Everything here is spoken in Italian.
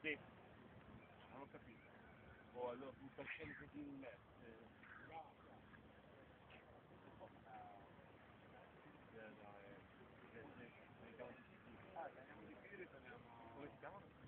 Sì, non ho capito. Oh, allora butta sempre in me. Come si chiama?